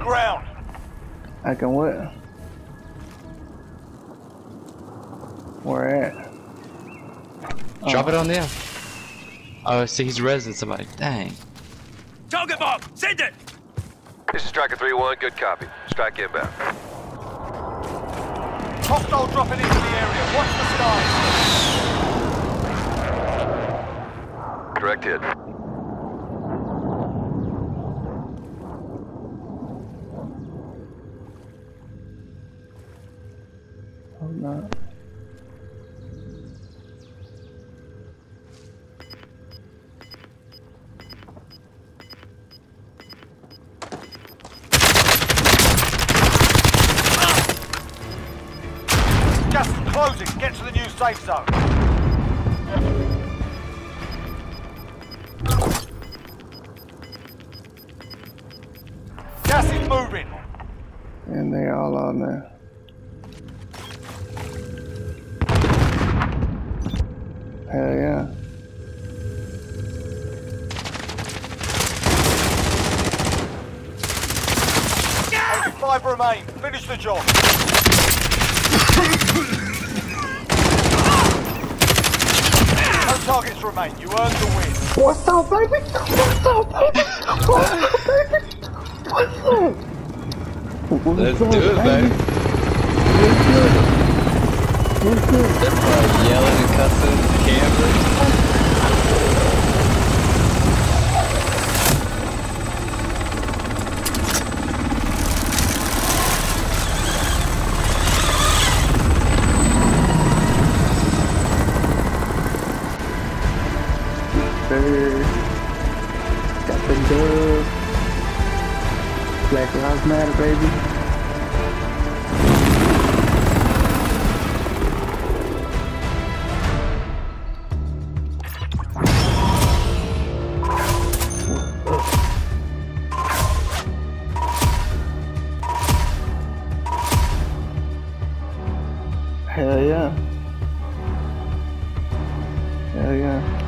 ground. I can what? Where at? Drop it on there. Oh, see, he's rezzing somebody. Dang. Target mark. Send it. This is Striker 3-1. Good copy. Strike inbound. Hostile dropping into the area. Watch the skies. Direct hit. Hope not. Gas is closing. Get to the new safe zone. Gas is moving. And they all on there. Hell yeah. Only 5 remain. Finish the job. No targets remain. You earned the win. What's up, baby? What's up, baby? What's up, baby? What's up? Let's do it, baby. What's good? They're probably yelling and cussing at the cameras. Got the dub. Black Lives Matter, baby. Hell yeah. Hell yeah.